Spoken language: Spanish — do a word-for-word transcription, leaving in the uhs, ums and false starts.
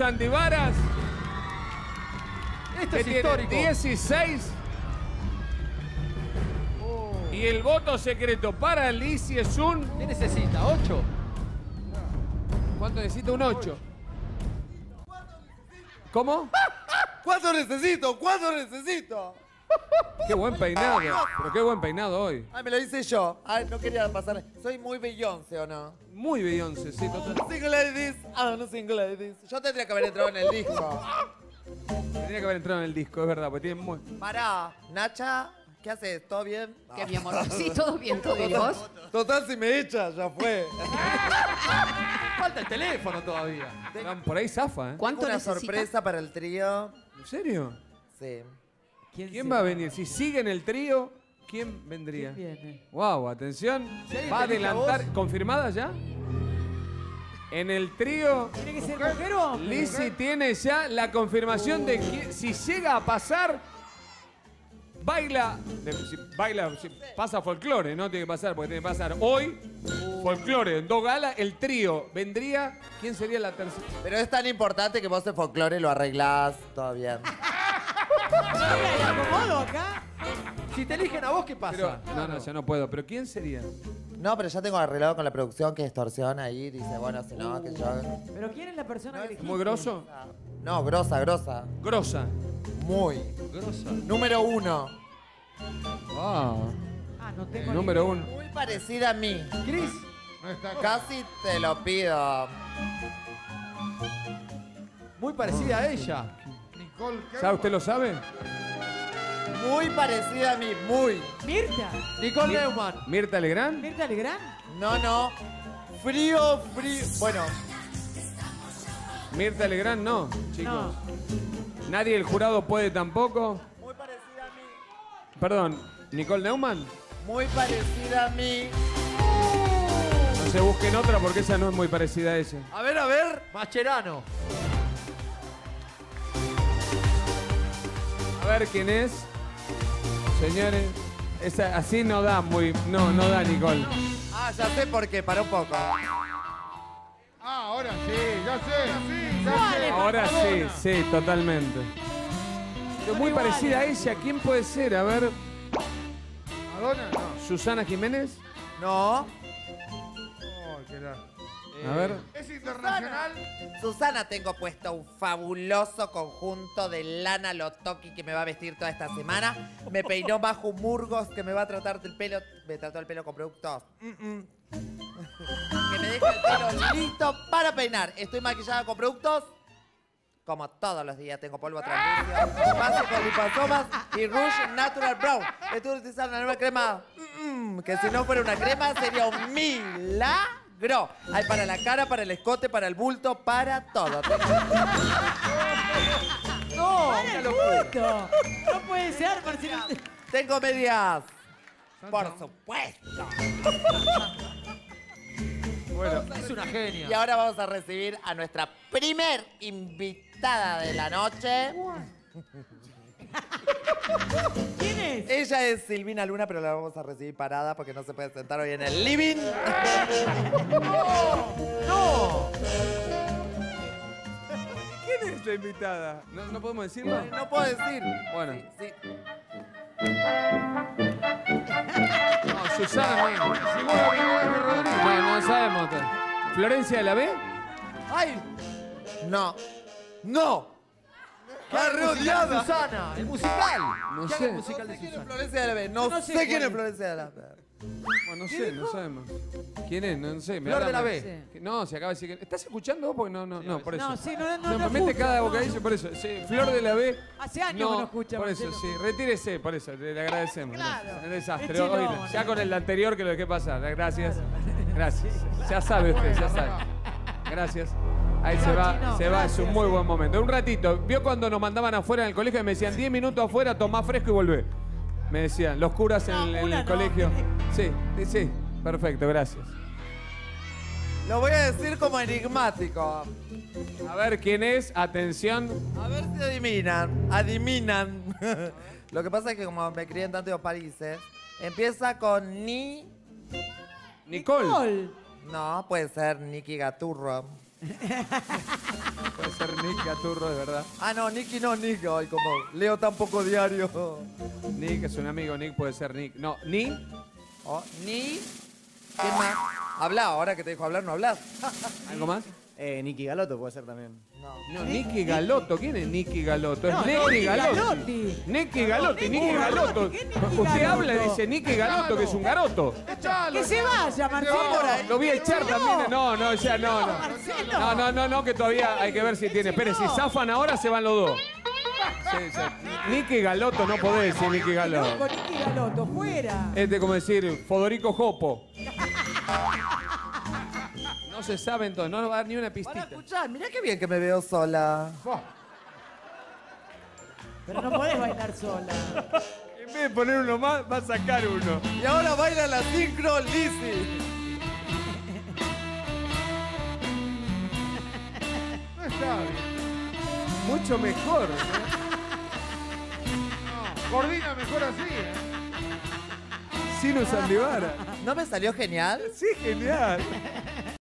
Chandivaras. Esto que es tiene histórico. dieciséis. Oh. Y el voto secreto para Lizzy es un... ¿Qué necesita? ¿Ocho? ¿Cuánto necesita? Un ocho. ¿Cómo? ¿Cuánto necesito? ¿Cuánto necesito? Qué buen peinado. Pero qué buen peinado hoy. Ay, me lo hice yo. Ay, no quería pasar. Soy muy Beyoncé, ¿o no? Muy Beyoncé, sí, total. Single ladies, ah, no single ladies. Yo tendría que haber entrado en el disco. Tendría que haber entrado en el disco, es verdad, porque tiene muy... Pará, Nacha, ¿qué haces? ¿Todo bien? ¿Qué, mi amor? Sí, todo bien, todo bien. ¿Vos? Total, si me echas, ya fue. Falta el teléfono todavía. Por ahí zafa, ¿eh? ¿Cuánto Una necesita? sorpresa para el trío. ¿En serio? Sí. ¿Quién va a venir? Si sigue en el trío, ¿quién vendría? ¿Quién viene? Wow, atención. Si alguien Va a te elige a adelantar. vos. ¿Confirmada ya? En el trío, ¿Tiene que ser mujer o hombre? Lizzy tiene ya la confirmación de que si llega a pasar, baila, de- si baila, si pasa folclore, no tiene que pasar, porque tiene que pasar hoy, folclore, en dos galas, el trío vendría, ¿quién sería la tercera? Pero es tan importante que vos el folclore lo arreglás, todo bien. ¿Me acomodo acá? Si te eligen a vos, ¿qué pasa? Pero, no, no, ya no puedo, pero ¿quién sería? No, pero ya tengo arreglado con la producción que extorsiona ahí. Dice, bueno, si no, que yo... ¿Pero quién es la persona que elegiste? ¿Muy grosso? No, grosa, grosa. Grosa. Muy. Grosa. Número uno. Wow. Ah, no tengo Número ni- uno. Muy parecida a mí. Cris, Casi te lo pido. muy parecida a ella. ¿Sabe usted lo sabe? Muy parecida a mí, muy. ¿Mirta? Nicole Neumann. ¿Mirta Legrand? ¿Mirta Legrand? No, no. Frío, frío. Bueno, Mirta Legrand no, chicos. No. Nadie del jurado puede tampoco. muy parecida a mí. Perdón, ¿Nicole Neumann? Muy parecida a mí. No se busquen otra porque esa no es muy parecida a ella. A ver, a ver. Mascherano. A ver quién es. Señores, esa, así no da muy. No, no da Nicole. Ah, ya sé por qué, para un poco. Ah, ahora sí, ya sé. Ya sé. Ahora sí, sí, totalmente. Pero muy parecida a ella. ¿Quién puede ser? A ver, Madonna, no. ¿Susana Jiménez? No. Oh, qué la- A ver. ¿Es internacional? Susana, tengo puesto un fabuloso conjunto de lana Lotoki que me va a vestir toda esta semana. Me peinó Bajo Murgos que me va a tratar del pelo. Me trató el pelo con productos. Mm, mm. Que me deja el pelo listo para peinar. Estoy maquillada con productos. Como todos los días tengo polvo translucio, base con liposomas y Rouge Natural Brown. Estoy utilizando una nueva crema mm, mm, que si no fuera una crema sería un milagro. Hay para la cara, para el escote, para el bulto, para todo. No, ¡Para el gusto! No puede ser, Marcelo. Tengo medias. Por supuesto. Bueno, es una genia. Y ahora vamos a recibir a nuestra primer invitada de la noche. ¿Quién es? Ella es Silvina Luna, pero la vamos a recibir parada porque no se puede sentar hoy en el living. ¡No! ¿quién es la invitada? ¿No, no podemos decirlo? No puedo decir. Bueno. Sí, sí. No, Susana no. No, no sabemos. ¿Florencia de la B? ¡Ay! No. ¡No! ¡Está El musical de rodeada! Susana, el musical. No ¿Qué haga sé. el musical de ¿Quién es Susana? Florencia de la B? No, No sé sé cuál quién es es. Florencia de la B. Bueno, no sé, no sabemos. ¿Quién es? No, no sé. me Flor de habla- la B. Que- No, se acaba de decir que... ¿Estás escuchando vos? Porque no, no, no, por eso. No, sí, no, no, No, no me mete escucho, cada no. bocadillo por eso. Sí, Flor de la B. Hace años que no escucha, Por eso, Marcelo. sí. Retírese, por eso. Le, le agradecemos. Claro. Es un desastre. Échelo, Hoy, no. ya con el anterior que lo dejé pasar. Gracias. Gracias. Ya sabe usted, ya sabe. Gracias. Ahí se va, Chino, se va, es un gracias, muy sí. buen momento. Un ratito. ¿Vio cuando nos mandaban afuera en el colegio y me decían diez minutos afuera, tomá fresco y volvé? Me decían, los curas en, No, el- en una el no. colegio. Sí, sí, sí. Perfecto, gracias. Lo voy a decir como enigmático. A ver quién es, atención. A ver si adivinan. Adivinan. Lo que pasa es que como me crié en tantos países, empieza con ni... Nicole. Nicole. No, puede ser Nicky Gaturro. Puede ser Nick Gaturro, de verdad. Ah, no, Nicky no, Nick. Ay, como leo tan poco diario. Nick es un amigo, Nick puede ser Nick. No, Ni. Oh, ni. ¿Quién más? Habla, ahora que te dejo hablar, no hablas. ¿Algo más? Eh, Nicky Galoto puede ser también. No, Nicky Galotto. ¿Quién es Nicky Galotto? Es No, Nicky Nicky Galotti. Galotti. Nicky Galotti, Nicky Galotto. ¿Qué Nicky Usted Galotto? habla y dice Nicky Galotto, que es un garoto. ¡Echalo! Que se vaya, Marcelo. Lo voy a echar también. No, no, ya no, no. Marcelo. No, no, no, no, que todavía hay que ver si tiene. Espere, si zafan ahora se van los dos. Sí, sí. Nicky Galotto, no podés decir Nicky No, Galotto. con Nicky Galoto, fuera. Este como decir Fodorico Jopo. No se sabe entonces, no nos va a dar ni una Para pistita. escuchar, mirá qué bien que me veo sola. Pero no podés bailar sola. En vez de poner uno más, va a sacar uno. Y ahora baila la sincro Lizzy. No está bien. Mucho mejor. No, coordina mejor así, ¿eh? Sino Sandivara. ¿No me salió genial? Sí, genial.